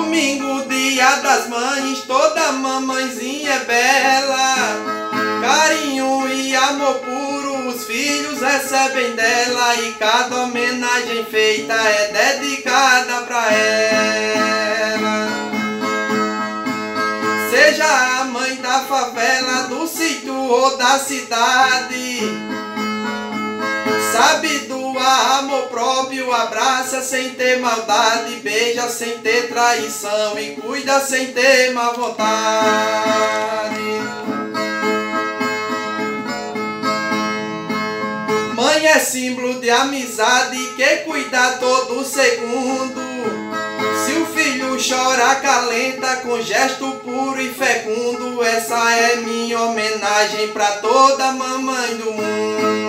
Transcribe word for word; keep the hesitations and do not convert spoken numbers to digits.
Domingo, dia das mães, toda mamãezinha é bela. Carinho e amor puro os filhos recebem dela, e cada homenagem feita é dedicada pra ela. Seja a mãe da favela, do sítio ou da cidade, sabe doar amor próprio, abraça sem ter maldade, beija sem ter traição e cuida sem ter má vontade. Mãe é símbolo de amizade que cuida todo segundo. Se o filho chora, acalenta com gesto puro e fecundo. Essa é minha homenagem pra toda mamãe do mundo.